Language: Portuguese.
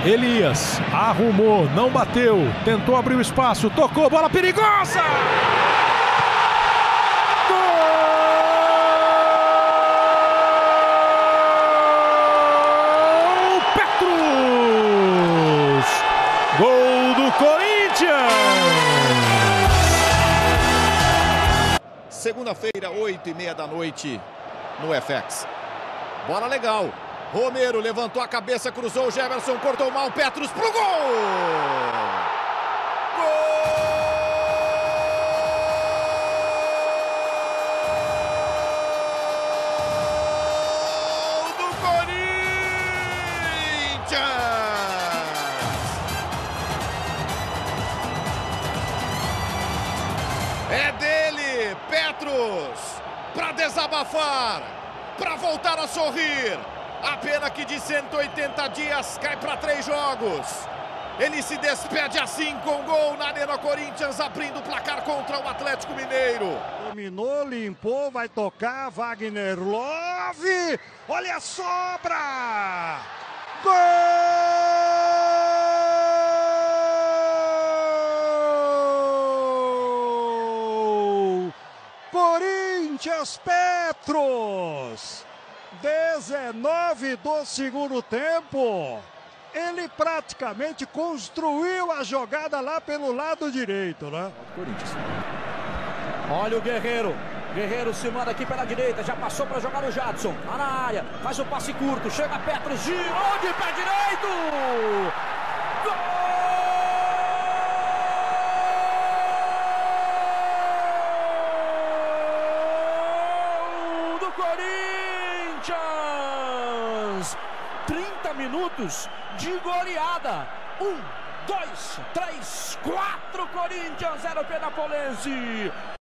Elias arrumou, não bateu, tentou abrir o espaço, tocou, bola perigosa! Gol! Petros! Gol do Corinthians! Segunda-feira, 8h30 da noite, no FX. Bola legal. Romero levantou a cabeça, cruzou o Jefferson, cortou mal, Petros pro gol! Gol do Corinthians! É dele, Petros, para desabafar, para voltar a sorrir. A pena que de 180 dias cai para 3 jogos. Ele se despede assim com gol na Arena Corinthians, abrindo o placar contra o Atlético Mineiro. Dominou, limpou, vai tocar, Wagner Love. Olha a sobra! Gol! Corinthians, Petros! 19 do segundo tempo, ele praticamente construiu a jogada lá pelo lado direito, né? Olha o Guerreiro, Guerreiro se manda aqui pela direita, já passou para jogar o Jadson, lá na área, faz o passe curto, chega Petros, girou de pé direito! Gol do Corinthians! 30 minutos de goleada. 1, 2, 3, 4 Corinthians, 0 Penapolense.